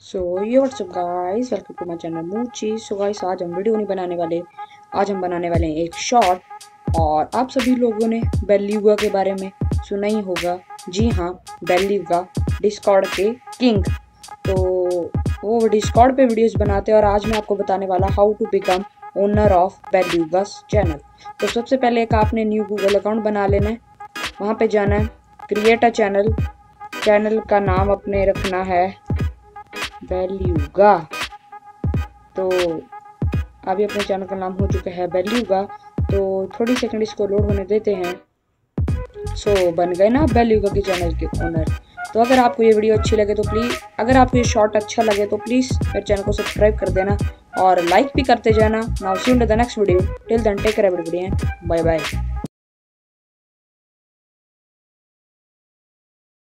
सो ये WhatsApp guys, welcome to my channel मूची। So guys, आज हम वीडियो नहीं बनाने वाले। आज हम बनाने वाले हैं एक शॉर्ट। और आप सभी लोगों ने बेल्यूगा के बारे में सुना ही होगा। जी हाँ, बेल्यूगा डिस्कॉर्ड के किंग। तो वो डिस्कॉर्ड पे वीडियोस बनाते हैं और आज मैं आपको बताने वाला how to become owner of Belugas channel. तो सबसे पहले एक आपने न्यू गूगल अकाउंट बना लेना है। वहाँ पे जाना है, क्रिएट अ चैनल। चैनल का नाम अपने रखना है बेल्यूगा। तो अभी अपने चैनल का नाम हो चुका है बेल्यूगा। तो थोड़ी सेकंड इसको लोड होने देते हैं। बन गए ना बेल्यूगा के चैनल के ओनर। तो अगर आपको ये वीडियो अच्छी लगे तो प्लीज़, अगर आपको ये शॉर्ट अच्छा लगे तो प्लीज़ मेरे चैनल को सब्सक्राइब कर देना और लाइक भी करते जाना। Now see you in the next video. Till then take care everybody, bye bye.